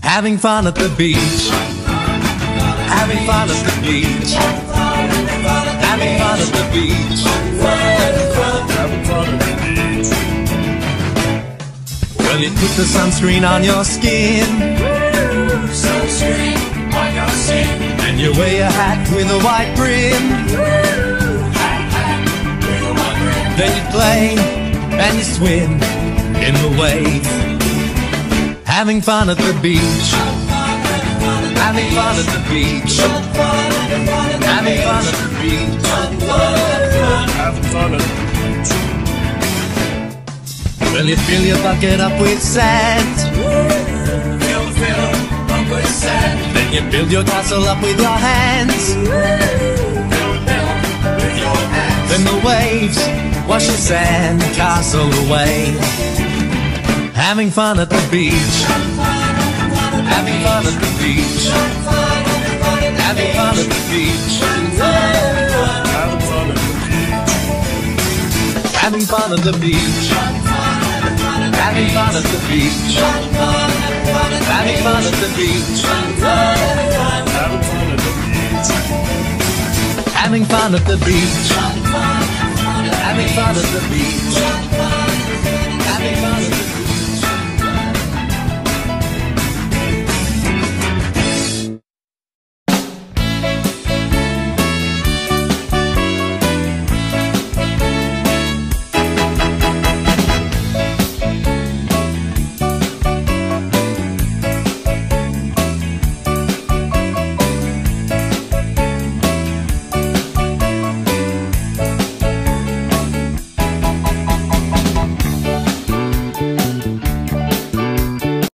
Having fun at the beach. Having fun at the beach. Having fun at the beach. Having fun at the beach. Well, you put the sunscreen on your skin. Sunscreen on your skin. And you wear your hat with a white brim. Hat with a white brim. Then you play and you swim in the waves. Having fun at the beach. Having fun at the beach. Having fun at the beach. Having fun at the beach. Well, you fill your bucket up with sand. Fill up with sand. Then you build your castle up with your hands. Build with your hands. Then the waves wash your sand castle away. Having fun at the beach. Having fun at the beach. Having fun at the beach. Having fun at the beach. Having fun at the beach. Having fun at the beach. Having fun at the beach. Having fun at the beach. Having fun at the beach. Having fun at the beach.